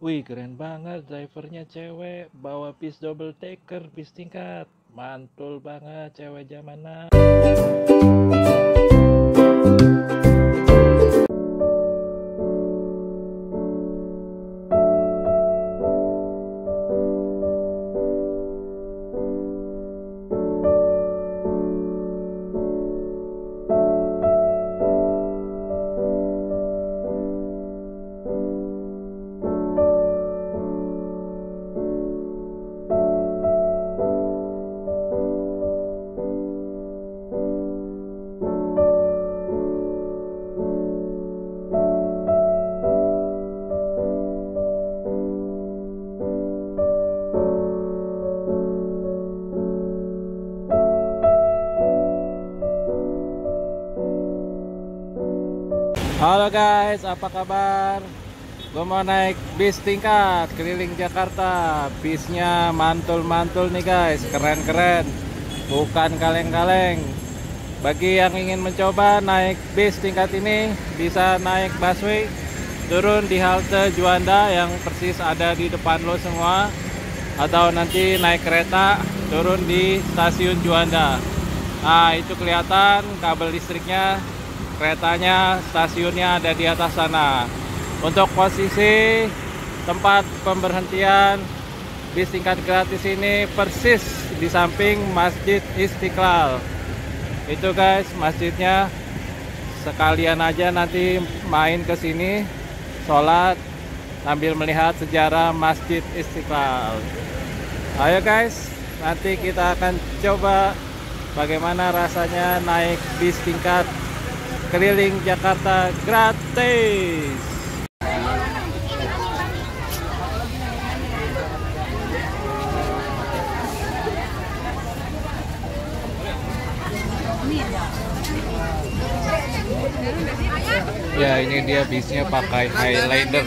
Wih, keren banget, drivernya cewek, bawa bis double decker, bis tingkat. Mantul banget cewek zaman now. Halo guys, apa kabar? Gue mau naik bis tingkat keliling Jakarta. Bisnya mantul-mantul nih guys, keren-keren. Bukan kaleng-kaleng. Bagi yang ingin mencoba naik bis tingkat ini, bisa naik busway, turun di halte Juanda yang persis ada di depan lo semua. Atau nanti naik kereta, turun di stasiun Juanda. Nah, itu kelihatan kabel listriknya. Keretanya, stasiunnya ada di atas sana. Untuk posisi tempat pemberhentian bis tingkat gratis ini persis di samping Masjid Istiqlal. Itu guys, masjidnya. Sekalian aja nanti main ke sini, sholat sambil melihat sejarah Masjid Istiqlal. Ayo guys, nanti kita akan coba bagaimana rasanya naik bis tingkat keliling Jakarta gratis. Ya, ini dia bisnya pakai Highlander.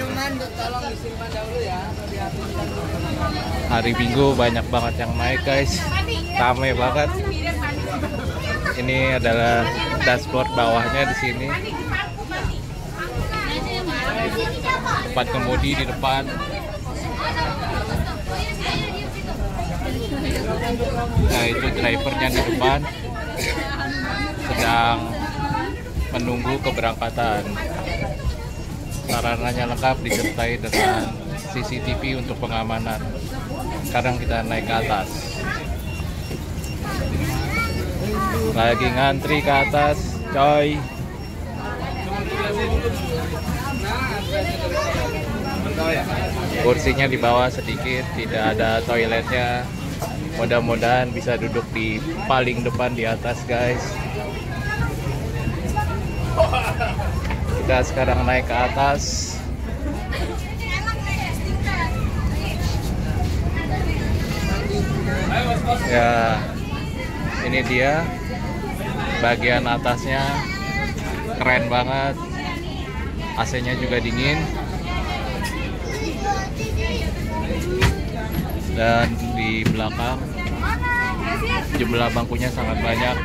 Hari Minggu banyak banget yang naik guys, rame banget. Ini adalah dashboard bawahnya di sini. Tempat kemudi di depan. Nah, itu drivernya di depan sedang menunggu keberangkatan. Sarananya lengkap disertai dengan CCTV untuk pengamanan. Sekarang kita naik ke atas. Lagi ngantri ke atas, coy. Kursinya di bawah sedikit, tidak ada toiletnya. Mudah-mudahan bisa duduk di paling depan di atas, guys. Kita sekarang naik ke atas. Ya, ini dia bagian atasnya, keren banget. AC-nya juga dingin. Dan di belakang jumlah bangkunya sangat banyak.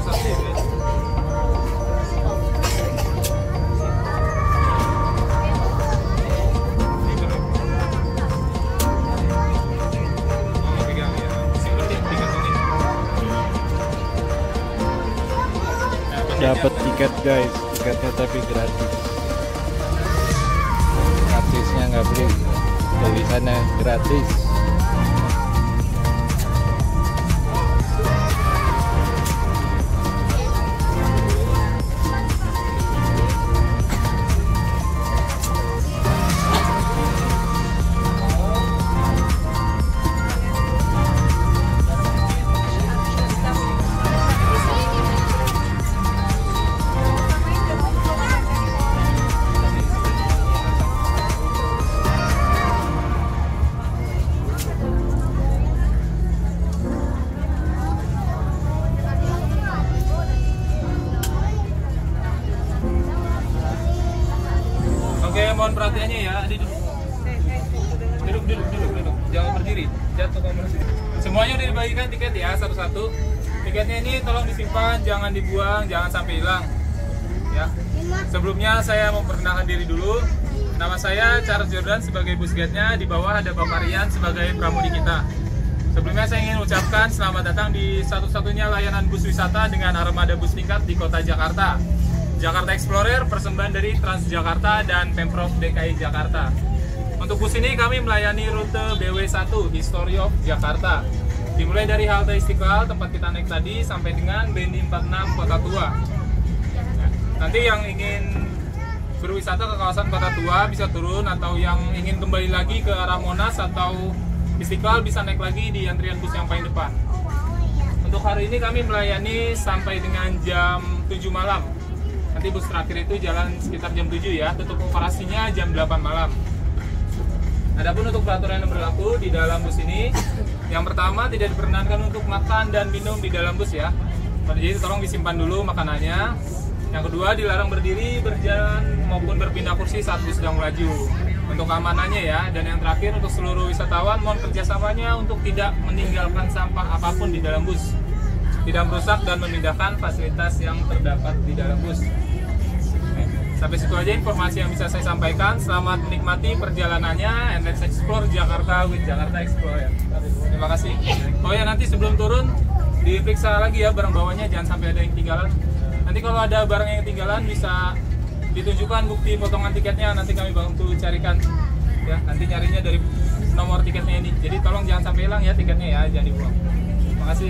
satu ya. Dapat tiket guys, tiketnya tapi gratis. Gratisnya nggak beli, dari sana gratis. Oke, mohon perhatiannya ya. Adi, duduk. Jangan berdiri. Jatuh kamu. Semuanya udah dibagikan tiket ya, satu-satu. Tiketnya ini tolong disimpan, jangan dibuang, jangan sampai hilang. Ya. Sebelumnya saya memperkenalkan diri dulu. Nama saya Charles Jordan sebagai bus guide-nya. Di bawah ada Bapak Rian sebagai pramudi kita. Sebelumnya saya ingin ucapkan selamat datang di satu-satunya layanan bus wisata dengan armada bus tingkat di kota Jakarta. Jakarta Explorer, persembahan dari Transjakarta dan Pemprov DKI Jakarta. Untuk bus ini kami melayani rute BW1 History of Jakarta. Dimulai dari halte Istiqlal tempat kita naik tadi sampai dengan BNI 46 Kota Tua. Nah, nanti yang ingin berwisata ke kawasan Kota Tua bisa turun, atau yang ingin kembali lagi ke arah Monas atau Istiqlal bisa naik lagi di antrian bus yang paling depan. Untuk hari ini kami melayani sampai dengan jam 7 malam. Nanti bus terakhir itu jalan sekitar jam 7 ya, tutup operasinya jam 8 malam. Adapun untuk peraturan yang berlaku di dalam bus ini, yang pertama tidak diperkenankan untuk makan dan minum di dalam bus ya. Jadi tolong disimpan dulu makanannya. Yang kedua, dilarang berdiri, berjalan maupun berpindah kursi saat bus sedang melaju. Untuk keamanannya ya. Dan yang terakhir, untuk seluruh wisatawan mohon kerjasamanya untuk tidak meninggalkan sampah apapun di dalam bus, tidak merusak dan memindahkan fasilitas yang terdapat di dalam bus. Sampai situ aja informasi yang bisa saya sampaikan. Selamat menikmati perjalanannya, and let's explore Jakarta with Jakarta Explorer. Terima kasih. Oh ya, nanti sebelum turun diperiksa lagi ya barang bawanya, jangan sampai ada yang ketinggalan. Nanti kalau ada barang yang ketinggalan bisa ditunjukkan bukti potongan tiketnya, nanti kami bantu carikan. Ya, nanti nyarinya dari nomor tiketnya ini. Jadi tolong jangan sampai hilang ya tiketnya ya, jangan dibuang. Terima kasih.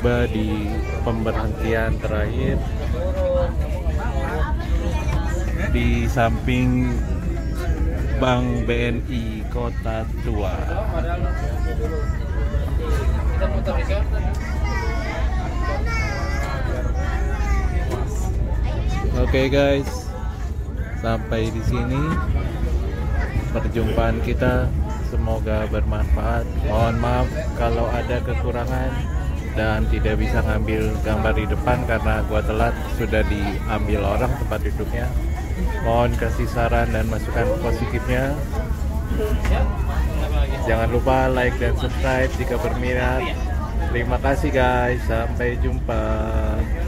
tiba di pemberhentian terakhir di samping Bank BNI Kota Tua. Oke guys, sampai di sini perjumpaan kita. Semoga bermanfaat. Mohon maaf kalau ada kekurangan dan tidak bisa ngambil gambar di depan karena gua telat, sudah diambil orang tempat duduknya. Mohon kasih saran dan masukan positifnya. Jangan lupa like dan subscribe jika berminat. Terima kasih guys, sampai jumpa.